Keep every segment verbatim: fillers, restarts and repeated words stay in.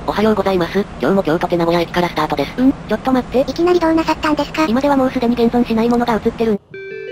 おはようございます。今日も京都手名古屋駅からスタートです。 うん、ちょっと待って。いきなりどうなさったんですか？ 今ではもうすでに現存しないものが映ってるん。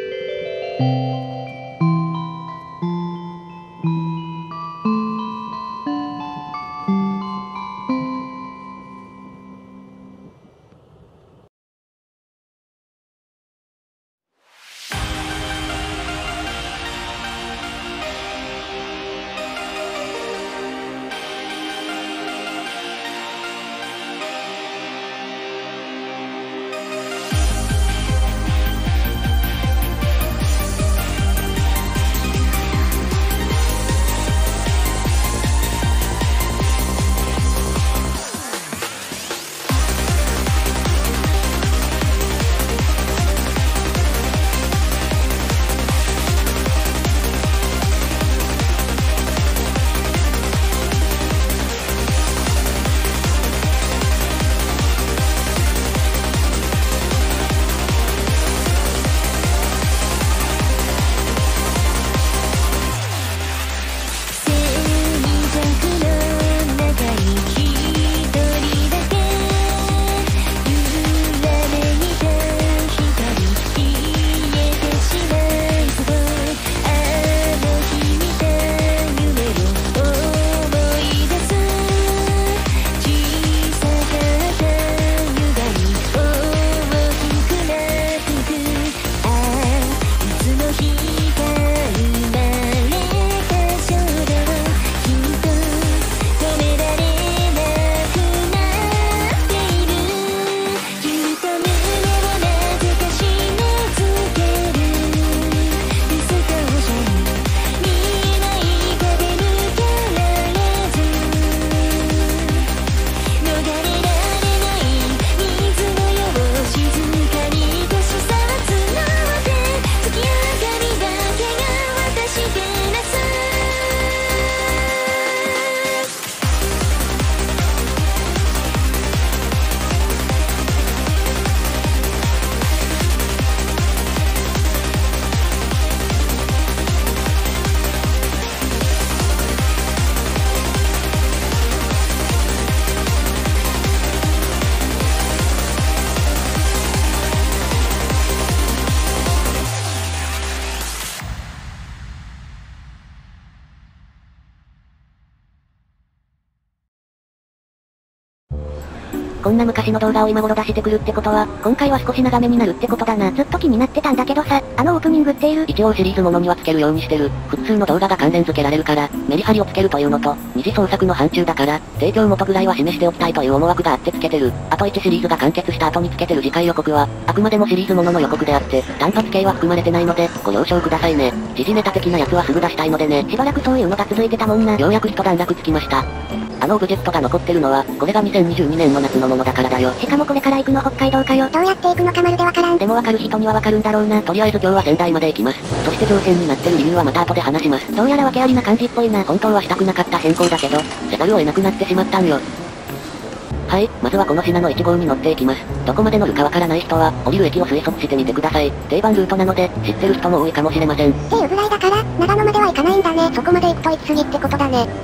こんな昔の動画を今頃出してくるってことは、今回は少し長めになるってことだな。 ずっと気になってたんだけどさ、あのオープニングっている？ 一応シリーズものにはつけるようにしてる。複数の動画が関連付けられるから、メリハリをつけるというのと、二次創作の範疇だから、提供元ぐらいは示しておきたいという思惑があってつけてる。あといちシリーズが完結した後につけてる次回予告は、あくまでもシリーズものの予告であって、単発系は含まれてないので、ご了承くださいね。時事ネタ的なやつはすぐ出したいのでね。 しばらくそういうのが続いてたもんな。 ようやく一段落つきました。あのオブジェクトが残ってるのは、これがにせんにじゅうにねんの夏のものだからだよ。 しかもこれから行くの北海道かよ。どうやって行くのかまるでわからん。 でもわかる人にはわかるんだろうな。とりあえず今日は仙台まで行きます。そして上辺になってる理由はまた後で話します。 どうやら訳ありな感じっぽいな。 本当はしたくなかった変更だけど、せざるを得なくなってしまったんよ。はい、まずはこの品のいち号に乗っていきます。どこまで乗るかわからない人は、降りる駅を推測してみてください。定番ルートなので、知ってる人も多いかもしれません。 っていうぐらいだから、長野までは行かないんだね。そこまで行くと行き過ぎってことだね。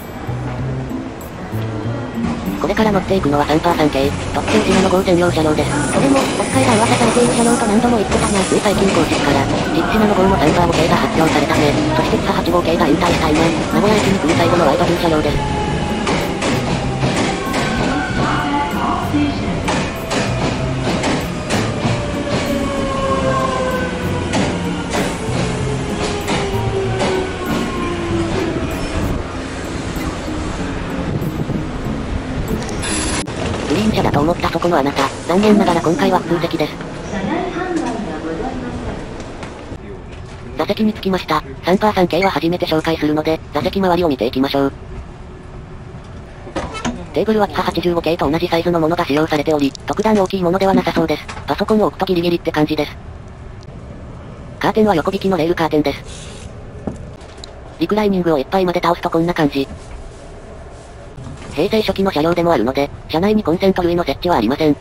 これから乗っていくのは さんパーさん 系、特急品の号専用車両です。 それも、北海が噂されている車両と何度も言ってたな。 つい最近公式から、実品の号も さんパーご 系が発表されたね。そしてツハはち号系が引退した今、名古屋駅に来る最後のワイド風車両です。グリーン車だと思ったそこのあなた、残念ながら今回は普通席です。座席に着きました。さんパーさん 系は初めて紹介するので、座席周りを見ていきましょう。テーブルはツハはちじゅうご系と同じサイズのものが使用されており、特段大きいものではなさそうです。パソコンを置くとギリギリって感じです。カーテンは横引きのレールカーテンです。リクライニングをいっぱいまで倒すとこんな感じ。平成初期の車両でもあるので、車内にコンセント類の設置はありません。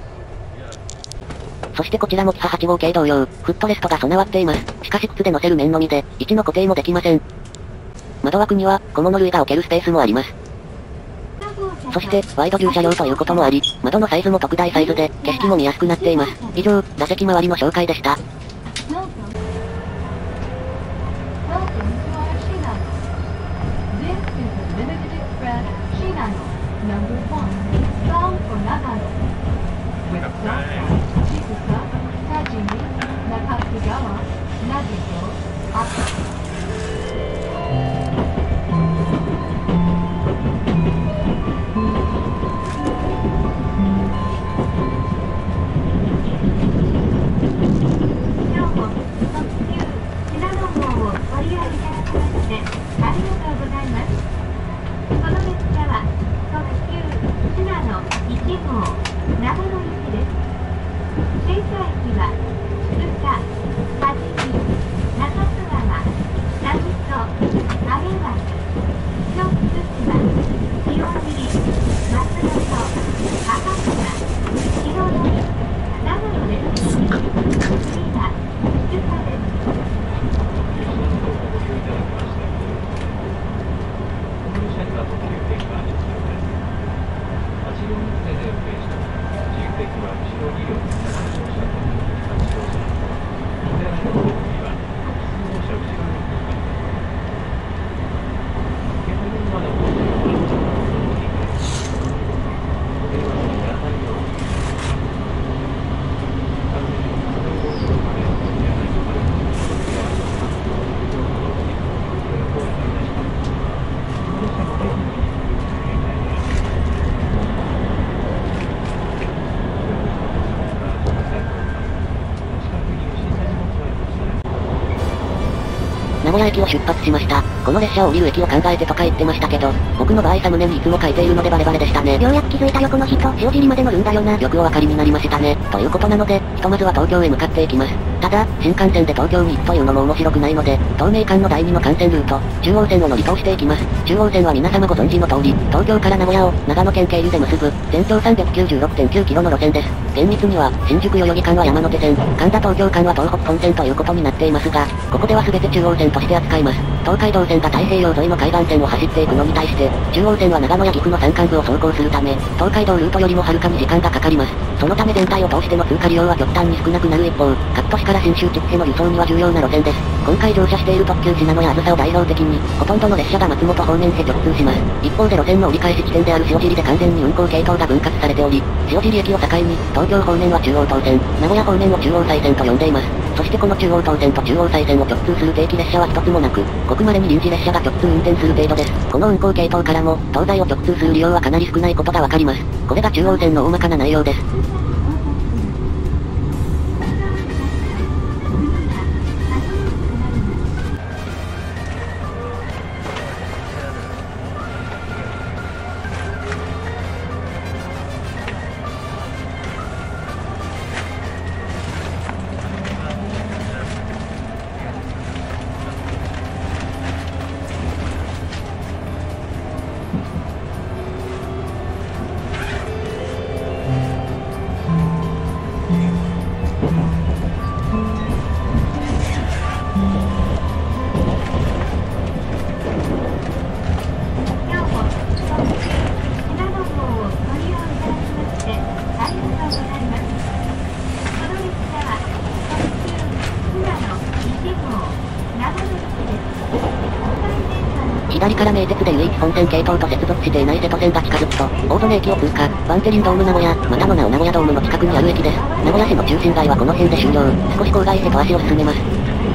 そしてこちらもツハはち号系同様、フットレストが備わっています。しかし靴で乗せる面のみで、位置の固定もできません。窓枠には、小物類が置けるスペースもあります。 そして、ワイド駐車両ということもあり、窓のサイズも特大サイズで、景色も見やすくなっています。以上、座席周りの紹介でした。名古屋駅を出発しました。この列車を降りる駅を考えてとか言ってましたけど、僕の場合サムネにいつも書いているのでバレバレでしたね。 ようやく気づいたよこの人。塩尻まで乗るんだよな。 よくお分かりになりましたね。ということなので、ひとまずは東京へ向かっていきます。ただ、新幹線で東京に行くというのも面白くないので、東名間のだいにの幹線ルート、中央線を乗り通していきます。中央線は皆様ご存知の通り、東京から名古屋を長野県経由で結ぶ、全長 さんびゃくきゅうじゅうろくてんきゅうキロの路線です。厳密には、新宿代々木間は山手線、神田東京間は東北本線ということになっていますが、ここでは全て中央線として扱います。東海道線が太平洋沿いの海岸線を走っていくのに対して、中央線は長野や岐阜の山間部を走行するため、東海道ルートよりもはるかに時間がかかります。そのため全体を通しての通過利用は極端に少なくなる一方、各都市から新州地区への輸送には重要な路線です。今回乗車している特急信濃やあずさを代表的に、ほとんどの列車が松本方面へ直通します。一方で路線の折り返し地点である塩尻で完全に運行系統が分割されており、塩尻駅を境に、東京方面は中央東線、名古屋方面を中央西線と呼んでいます。そしてこの中央東線と中央西線を直通する定期列車は一つもなく、ごく稀に臨時列車が直通運転する程度です。この運行系統からも、東西を直通する利用はかなり少ないことがわかります。これが中央線の大まかな内容です。左から名鉄で唯一本線系統と接続していない瀬戸線が近づくと、大曽根駅を通過、バンテリンドーム名古屋、またの名を名古屋ドームの近くにある駅です。名古屋市の中心街はこの辺で終了。少し郊外へと足を進めます。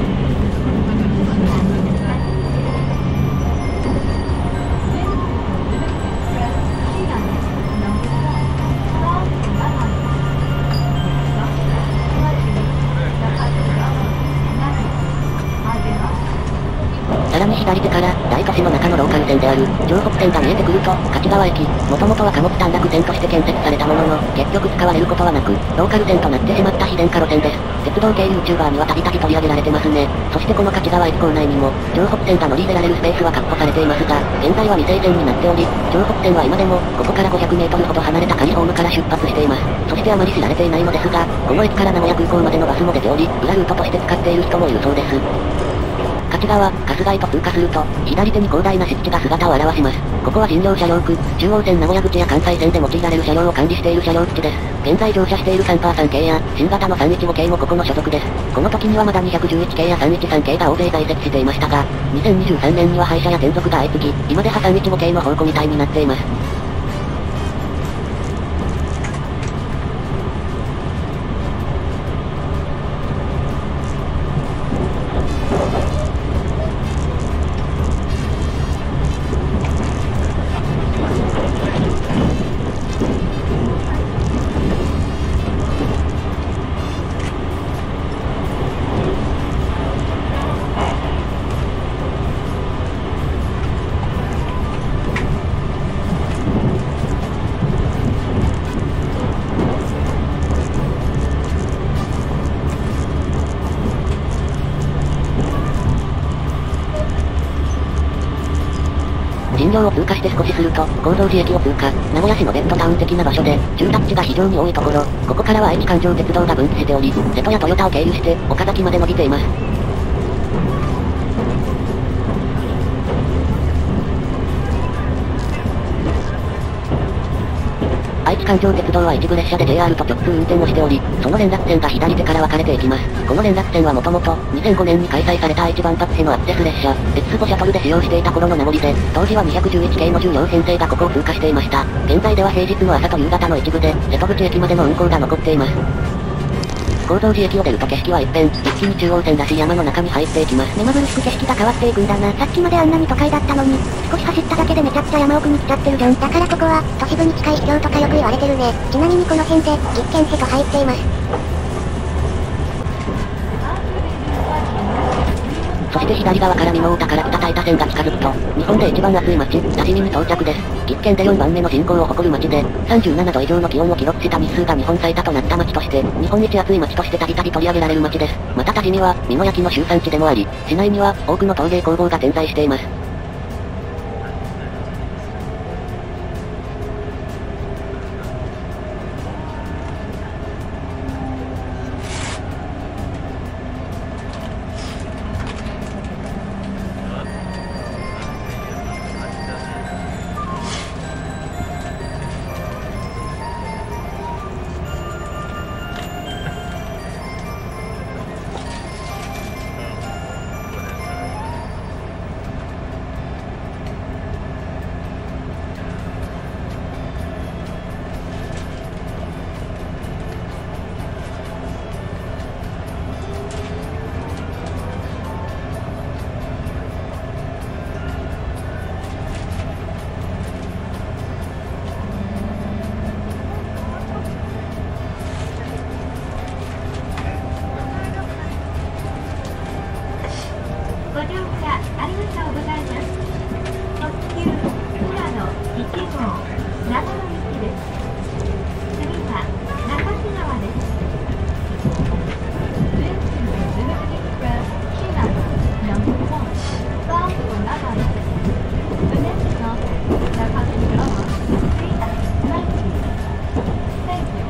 さらに左手から、大都市の中のローカル線である、城北線が見えてくると、勝川駅、もともとは貨物短絡線として建設されたものの、結局使われることはなく、ローカル線となってしまった非電化路線です。鉄道系 YouTuber にはたびたび取り上げられてますね。そしてこの勝川駅構内にも、城北線が乗り入れられるスペースは確保されていますが、現在は未成線になっており、城北線は今でも、ここからごひゃくメートルほど離れた仮ホームから出発しています。そしてあまり知られていないのですが、この駅から名古屋空港までのバスも出ており、裏ルートとして使っている人もいるそうです。勝内側、春日井と通過すると、左手に広大な敷地が姿を現します。ここは診療車両区、中央線名古屋口や関西線で用いられる車両を管理している車両基地です。現在乗車している スリーさん系や、新型のさんいちご系もここの所属です。この時にはまだにひゃくじゅういち系やさんいちさん系が大勢在籍していましたが、にせんにじゅうさんねんには廃車や転属が相次ぎ、今ではさんいちご系の宝庫みたいになっています。新寮を通過して少しすると、高蔵寺駅を通過、名古屋市のベッドタウン的な場所で、住宅地が非常に多いところ、ここからは愛知環状鉄道が分岐しており、瀬戸や豊田を経由して、岡崎まで伸びています。愛知環状鉄道は一部列車で ジェイアール と直通運転をしており、その連絡線が左手から分かれていきます。この連絡線はもともと、にせんごねんに開催された愛知万博へのアクセス列車、エクスポシャトルで使用していた頃の名残で、当時はにひゃくじゅういち系のじゅうよん編成がここを通過していました。現在では平日の朝と夕方の一部で、瀬戸口駅までの運行が残っています。高蔵寺駅を出ると景色は一変、一気に中央線らしい山の中に入っていきます。 目まぐるしく景色が変わっていくんだな。さっきまであんなに都会だったのに、少し走っただけでめちゃくちゃ山奥に来ちゃってるじゃん。だからここは、都市部に近い秘境とかよく言われてるね。ちなみにこの辺で、実験瀬と入っています。 そして左側から美濃太から北大田線が近づくと、日本で一番暑い町、多治見に到着です。岐阜県でよんばんめの人口を誇る町で、さんじゅうななど以上の気温を記録した日数が日本最多となった町として、日本一暑い町としてたびたび取り上げられる町です。また多治見は、美濃焼の集産地でもあり、市内には多くの陶芸工房が点在しています。 ご乗車ありがとうございます。特急富良野いち号長野行きです。次は中津川です。This is the Suzuki Express Shinano number one, bound for Nagano. The next stop is Nakatsugawa, three at ninety. Thank you.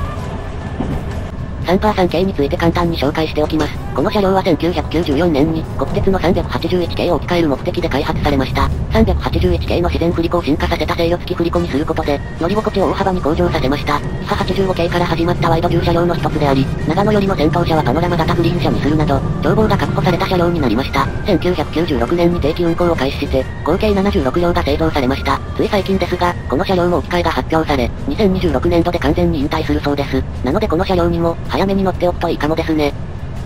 スリーさん系について簡単に紹介しておきます。この車両はせんきゅうひゃくきゅうじゅうよねんに国鉄のさんびゃくはちじゅういち系を置き換える目的で開発されました。さんびゃくはちじゅういち系の自然振り子を進化させた制御付き振り子にすることで、乗り心地を大幅に向上させました。キハはちじゅうご系から始まったワイド重車両の一つであり、長野寄りの先頭車はパノラマ型グリーン車にするなど、眺望が確保された車両になりました。せんきゅうひゃくきゅうじゅうろくねんに定期運行を開始して、合計ななじゅうろく両が製造されました。つい最近ですが、この車両も置き換えが発表され、にせんにじゅうろくねん度で完全に引退するそうです。なのでこの車両にも、早めに乗っておくといいかもですね。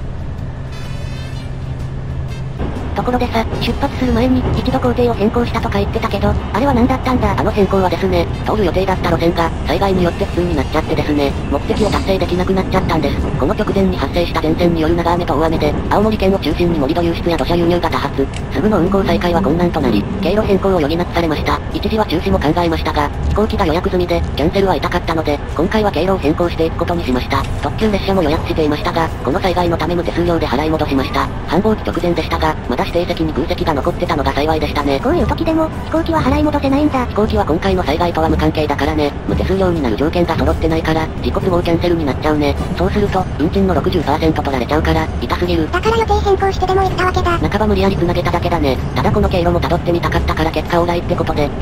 ところでさ、出発する前に一度工程を変更したとか言ってたけど、あれは何だったんだ。 あの変更はですね、通る予定だった路線が、災害によって不通になっちゃってですね、目的を達成できなくなっちゃったんです。この直前に発生した前線による長雨と大雨で、青森県を中心に盛り土流出や土砂輸入が多発。すぐの運行再開は困難となり、経路変更を余儀なくされました。一時は中止も考えましたが、飛行機が予約済みで、キャンセルは痛かったので、今回は経路を変更していくことにしました。特急列車も予約していましたが、この災害のため無手数料で払い戻しました。繁忙期直前でしたが、まだ指指定席に空席が残ってたのが幸いでしたね。 こういう時でも、飛行機は払い戻せないんだ。 飛行機は今回の災害とは無関係だからね。無手数料になる条件が揃ってないから、自己都合キャンセルになっちゃうね。そうすると、運賃の ろくじゅっパーセント 取られちゃうから、痛すぎる。 だから予定変更してでも行ったわけだ。 半ば無理やり繋げただけだね。ただこの経路も辿ってみたかったから結果オーライってことで。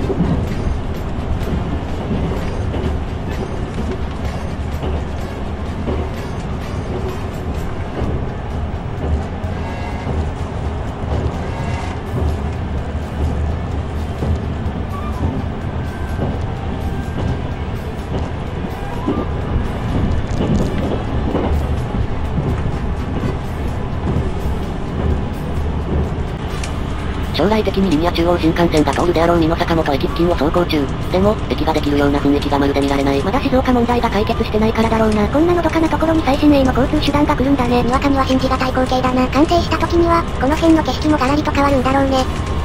将来的にリニア中央新幹線が通るであろう美濃坂本駅付近を走行中。でも、駅ができるような雰囲気がまるで見られない。 まだ静岡問題が解決してないからだろうな。こんなのどかなところに最新鋭の交通手段が来るんだね。にわかには信じがたい光景だな。完成した時には、この辺の景色もガラリと変わるんだろうね。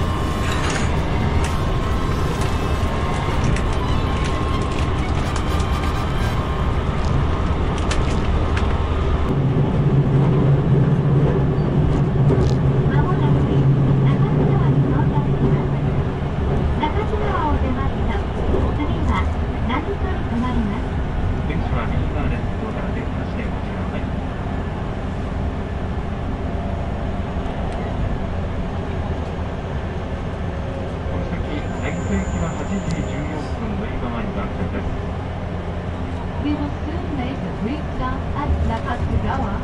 We will soon make a brief stop at Nakatsugawa.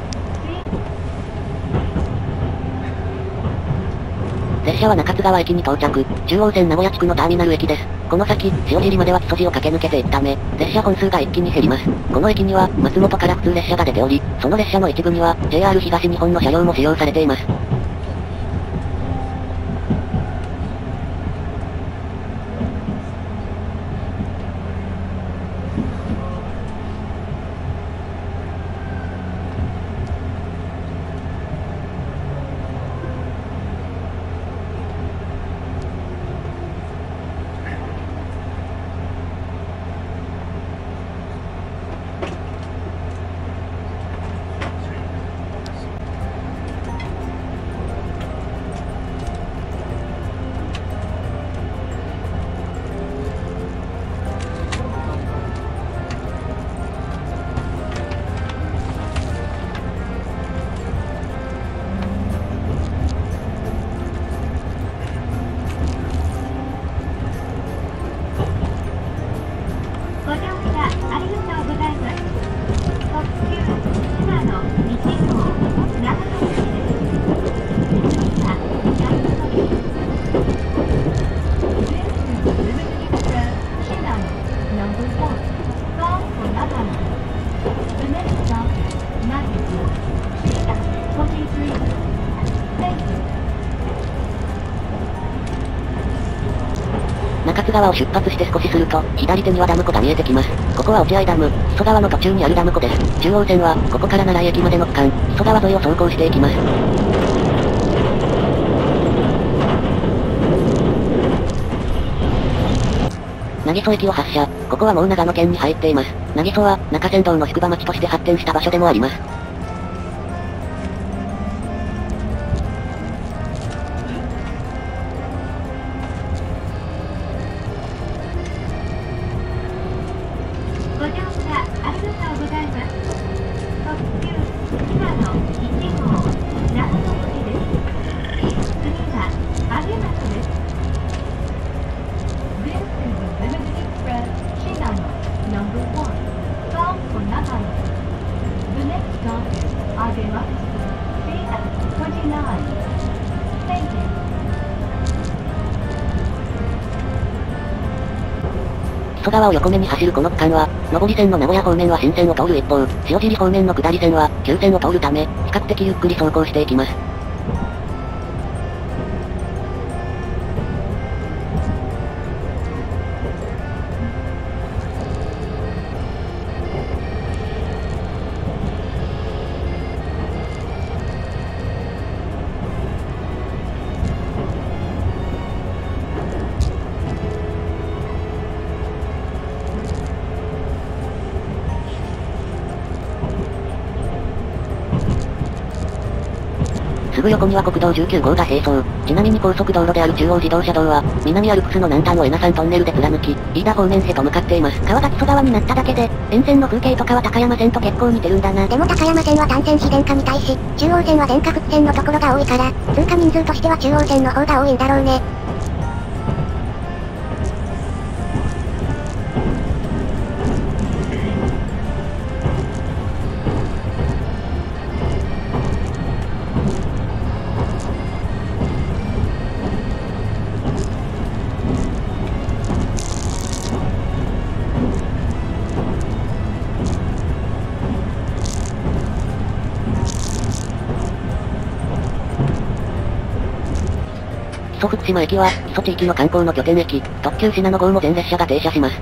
列車は中津川駅に到着。中央線名古屋地区のターミナル駅です。この先、塩尻までは木曽路を駆け抜けていくため、列車本数が一気に減ります。この駅には、松本から普通列車が出ており、その列車の一部には、ジェイアール 東日本の車両も使用されています。 ご乗車ありがとうございます。特急しなのいちごう長野駅です。次は長野駅。This is the limited express Shinano number one, bound for Nagano. The next stop is Nagano. Please at twenty-three. Thank you. 中津川を出発して少しすると、左手にはダム湖が見えてきます。ここは落合ダム、木曽川の途中にあるダム湖です。中央線は、ここから奈良駅までの区間、木曽川沿いを走行していきます。渚蘇駅を発車、ここはもう長野県に入っています。渚蘇は、中山道の宿場町として発展した場所でもあります。 ご乗車ありがとうございます。特急しなのいちごう長野駅です。次は上松です。This is the limited express Shinano number one, bound for Nagano. The next stop is Agematsu. Please at twenty-nine. Thank you. 木曽川を横目に走るこの区間は、上り線の名古屋方面は新線を通る一方、塩尻方面の下り線は、旧線を通るため、比較的ゆっくり走行していきます。 すぐ横には国道じゅうきゅう号が並走。ちなみに高速道路である中央自動車道は、南アルプスの南端のエナ山トンネルで貫き、飯田方面へと向かっています。 川が木曽川になっただけで、沿線の風景とかは高山線と結構似てるんだな。でも高山線は単線非電化に対し、中央線は電化複線のところが多いから、通過人数としては中央線の方が多いんだろうね。 木曽福島駅は、木曽地域の観光の拠点駅、特急信濃号も全列車が停車します。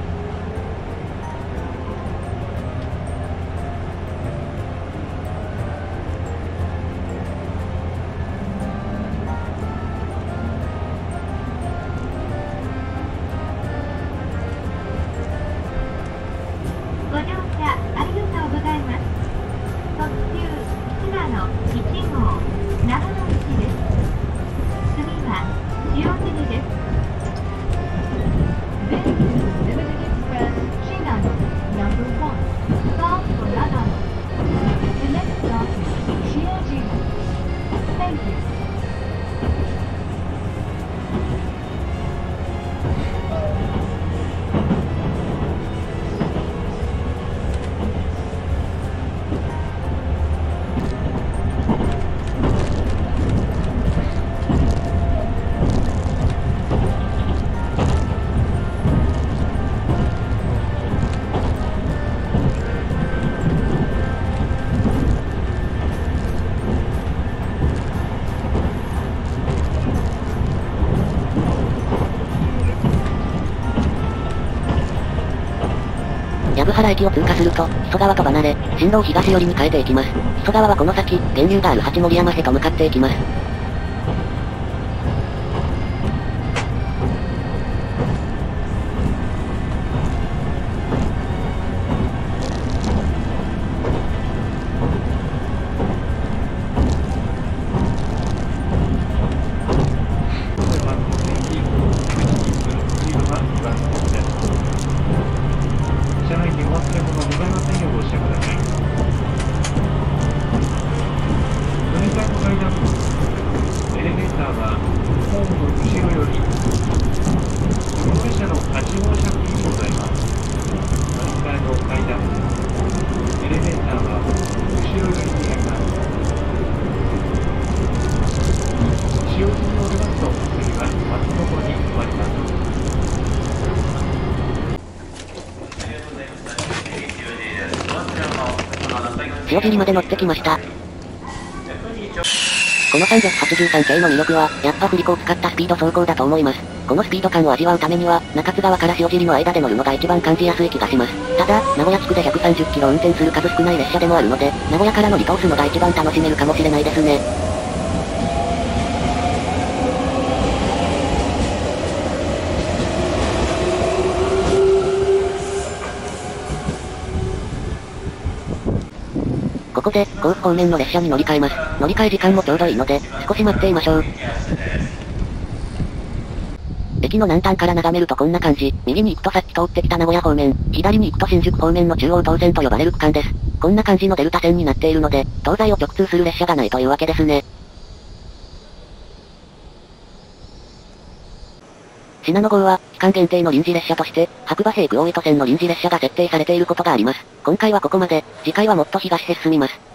ご乗車ありがとうございます。特急信濃いち号長野口です。次は塩尻です。This is Limited Express Shinano number one, bound for Nagano. The next stop is Shiojiri. Thank you. 藪原駅を通過すると、木曽川と離れ、進路を東寄りに変えていきます。木曽川はこの先、源流がある八森山へと向かっていきます。 車内にお忘れ物ございませんようご視聴ください。乗り換えの階段、エレベーターはホームの後ろより、この列車のはち号車付近にございます。乗り換えの階段、エレベーターは後ろよりになります。使用済みにおりますと、次は松本に止まります。 塩尻まで乗ってきました。このさんびゃくはちじゅうさん系の魅力は、やっぱ振り子を使ったスピード走行だと思います。このスピード感を味わうためには、中津川から塩尻の間で乗るのが一番感じやすい気がします。ただ、名古屋地区でひゃくさんじゅっキロ運転する数少ない列車でもあるので、名古屋から乗り通すのが一番楽しめるかもしれないですね。ここで、甲府方面の列車に乗り換えます。乗り換え時間もちょうどいいので、少し待っていましょう。駅の南端から眺めるとこんな感じ。右に行くとさっき通ってきた名古屋方面、左に行くと新宿方面の中央東線と呼ばれる区間です。こんな感じのデルタ線になっているので、東西を直通する列車がないというわけですね。信濃号は、期間限定の臨時列車として、白馬西区大糸線の臨時列車が設定されていることがあります。今回はここまで、次回はもっと東へ進みます。